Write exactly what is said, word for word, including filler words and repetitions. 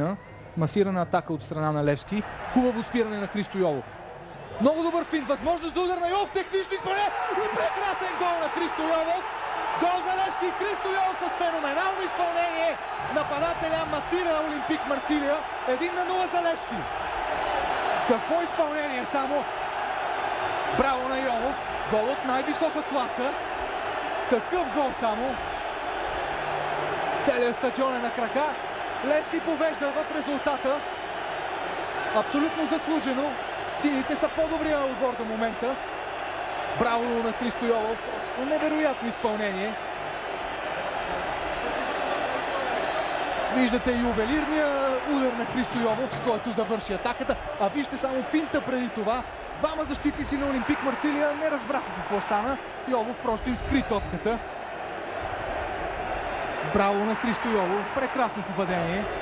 Масирана атака от страна на Левски. Хубаво спиране на Христо Йолов. Много добър финт, възможност за удар на Йолов, технично изпълнение и прекрасен гол на Христо Йолов. Гол за Левски, Христо Йолов с феноменално изпълнение. Нападателя масира Олимпик Марсилия. един на нула за Левски. Какво изпълнение само. Браво на Йолов. Гол от най-висока класа. Такъв гол само. Целият стадион е на крака. Левски повежда в резултата. Абсолютно заслужено. Сините са по-добрия отбор до момента. Браво на Христо Йолов. Невероятно изпълнение. Виждате ювелирния удар на Христо Йолов, с който завърши атаката. А вижте само финта преди това. Двама защитници на Олимпик Марсилия не разбраха какво стана. Йолов просто им скри топката. Браво на Христо Йолов. Прекрасно попадение.